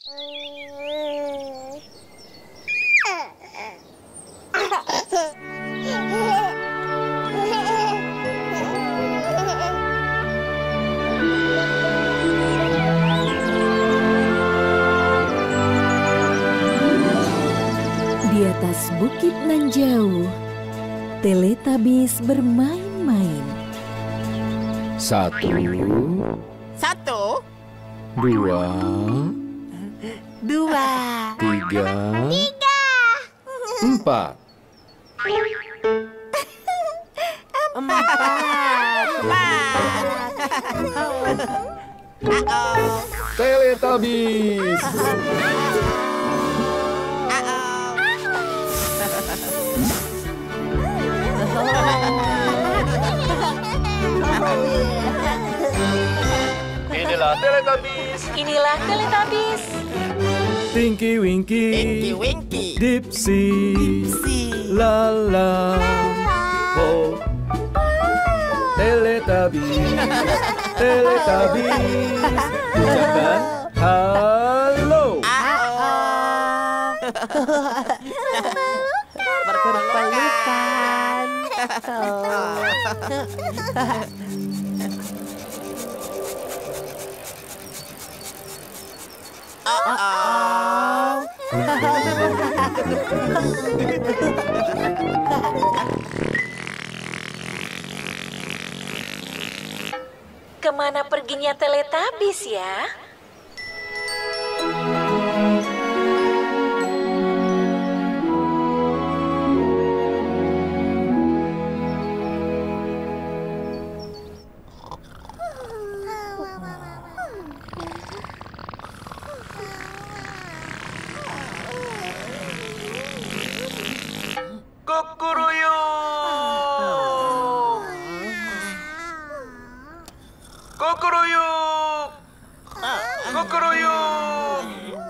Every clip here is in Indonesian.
Di atas bukit nan jauh, Teletubbies bermain-main. 1, 2, 3, 4. Teletubbies. Inilah Teletubbies. Inilah Teletubbies. Tinky Winky, Dipsy, Lala, oh, Teletubbies, Teletubbies, ucapkan halo. Berpelukan. Kemana perginya Teletubbies ya? Kukuruyuk, kukuruyuk,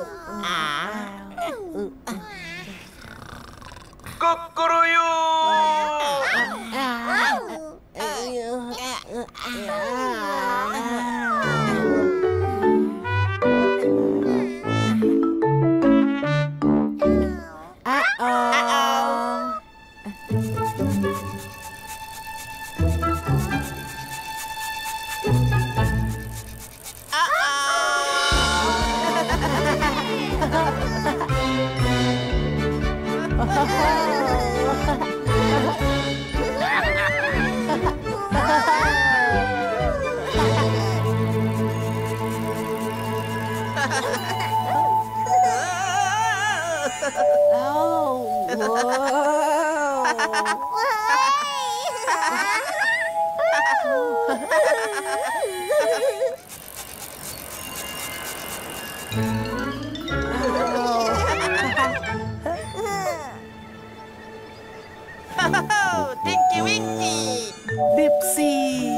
Tinky Winky, Dipsy,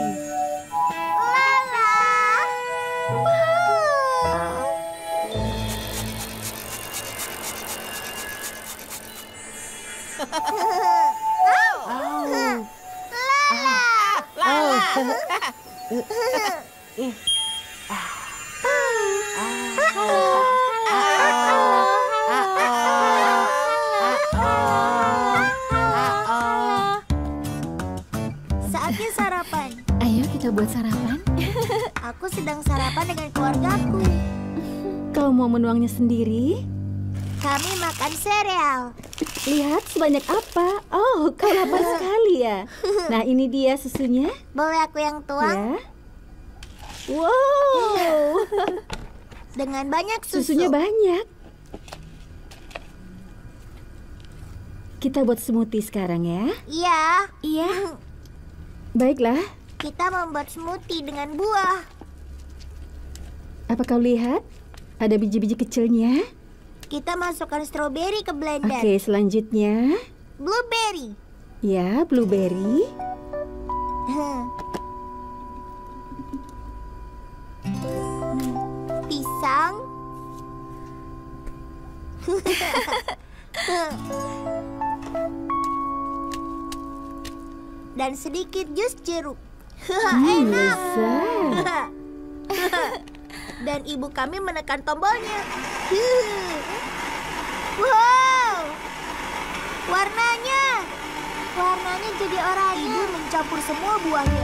Saatnya sarapan. Ayo kita buat sarapan. Aku sedang sarapan dengan keluargaku. Kau mau menuangnya sendiri? Kami makan sereal. Lihat sebanyak apa. Oh, kau lapar sekali ya. Nah, ini dia susunya. Boleh aku yang tuang? Ya. Wow. Dengan banyak susu. Susunya banyak. Kita buat smoothie sekarang ya. Iya. Iya. Baiklah. Kita membuat smoothie dengan buah. Apa kau lihat? Ada biji-biji kecilnya. Kita masukkan stroberi ke blender. Oke, selanjutnya. Blueberry. Ya, blueberry. Pisang. Dan sedikit jus jeruk. Enak. Lezat. dan ibu kami menekan tombolnya. Wow! Warnanya jadi oranye. Ibu mencampur semua buahnya.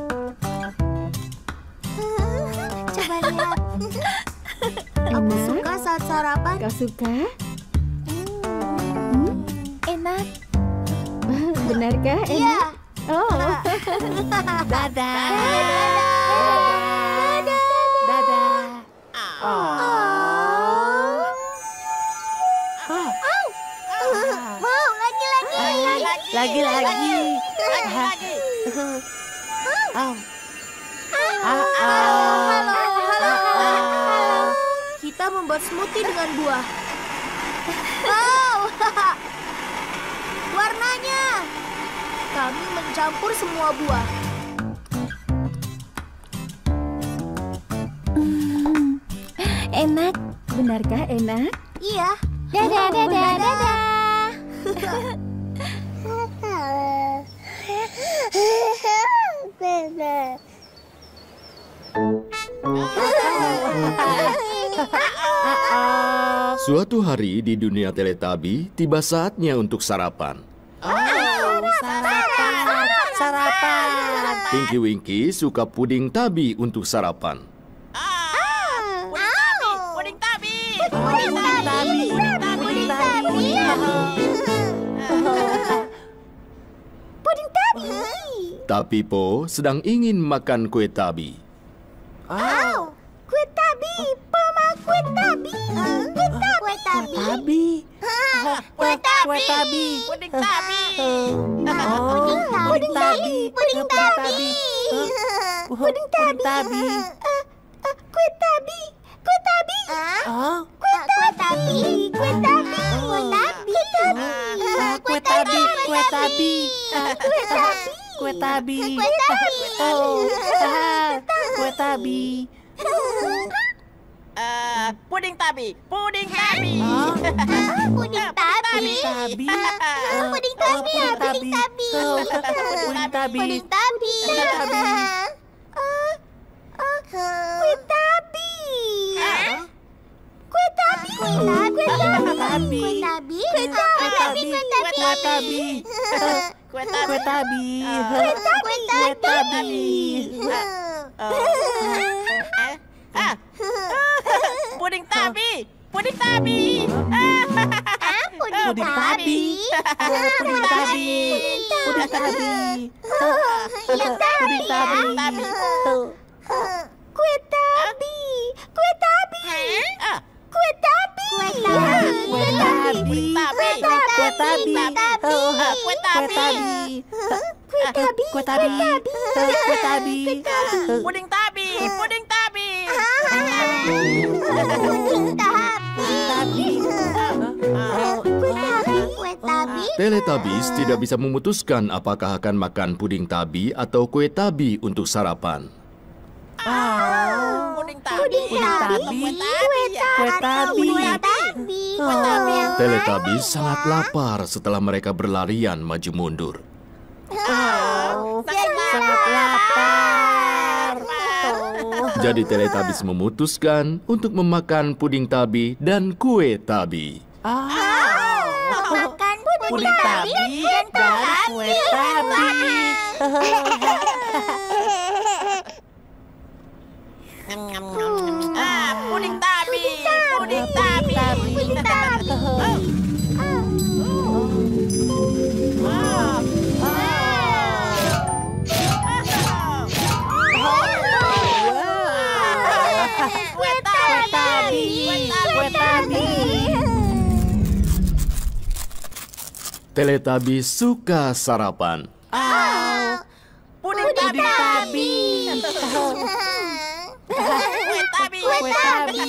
Coba lihat. Aku suka saat sarapan. Kau suka? Enak. Benarkah? Iya. Oh. Dadah. Wow, lagi. Halo. Kita membuat smoothie dengan buah. Wow. Warnanya. Kami mencampur semua buah. Enak. Benarkah enak? Iya. Dadah. Suatu hari di dunia Teletubby, tiba saatnya untuk sarapan. Sarapan. Tinky Winky suka puding tabi untuk sarapan. Puding tabi. Tapi Po sedang ingin makan kue tabi. Kue tabi, Mama, kue tabi. Kue tabi. Puding tabi. Puding tabi. Kue tabi. Kue tabi. Kue tabi. Kue tabi. Puding tabi. Puding tabi. Puding Teletubbies tidak bisa memutuskan apakah akan makan puding tabi atau kue tabi untuk sarapan. Puding tabi. Teletubbies sangat lapar setelah mereka berlarian maju mundur. Sangat lapar. Jadi Teletubbies memutuskan untuk memakan puding tabi dan kue tabi. Makan Puding tabi dan kue tabi. Puding tabi. Puding tabi. Kue tabi. Teletubbies suka sarapan. Puding tabi. Kue tabi.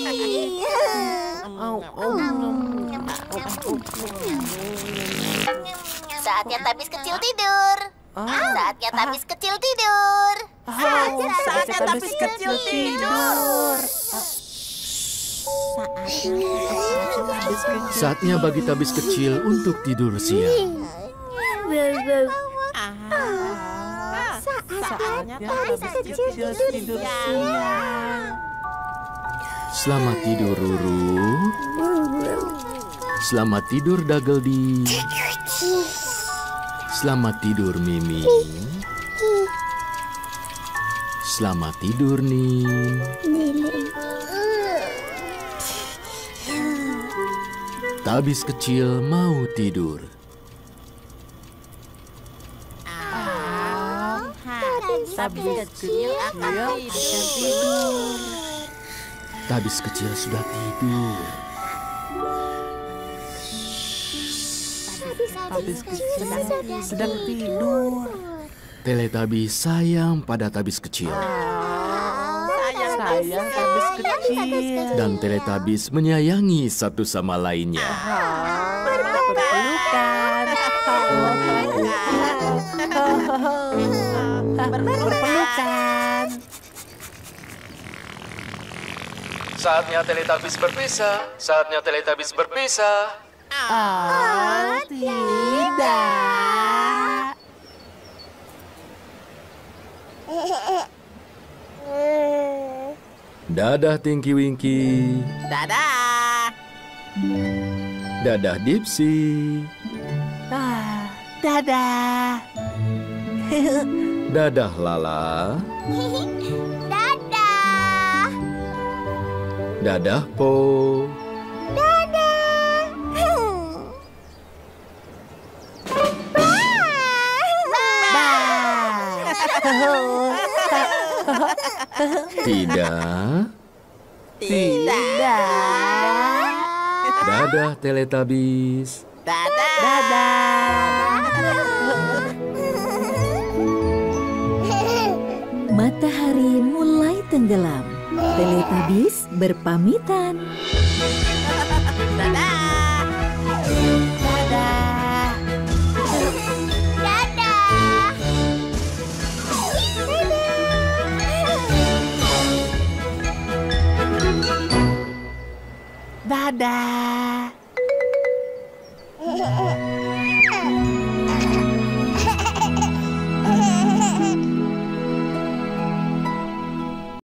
Saatnya Tabis kecil tidur. Saatnya Tabis kecil tidur. Saatnya Tabis kecil tidur. Saatnya bagi Tabis kecil untuk tidur siang. Saatnya Tabis kecil tidur siang. Selamat tidur, Ruru. Selamat tidur, Dageldi. Selamat tidur, Mimi. Selamat tidur, Ning. Tabis kecil mau tidur. Tabis kecil akan tidur. Tabis kecil sudah tidur. Tabis kecil sedang tidur. Teletubbies sayang pada Tabis kecil. Sayang tabis kecil. Dan Teletubbies menyayangi satu sama lainnya. Berpelukan. Berpelukan. Saatnya Teletubbies berpisah. Saatnya Teletubbies berpisah. Oh, tidak. Dadah Tinky Winky. Dadah. Dadah Dipsy. Dadah. Dadah Lala. Dadah. Dadah Po. Tidak. Tidak. Dadah Teletubbies. Dadah. Matahari mulai tenggelam. Teletubbies berpamitan. Dadah. Dadah. Dadah. Dadah.